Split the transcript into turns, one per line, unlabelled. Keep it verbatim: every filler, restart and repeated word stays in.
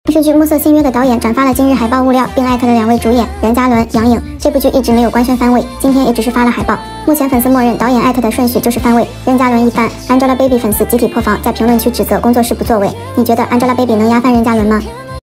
电视剧《暮色新约》的导演转发了今日海报物料，并艾特了两位主演任嘉伦、杨颖。这部剧一直没有官宣番位，今天也只是发了海报。目前粉丝默认导演艾特的顺序就是番位，任嘉伦一番 ，Angelababy 粉丝集体破防，在评论区指责工作室不作为。你觉得 Angelababy 能压翻任嘉伦吗？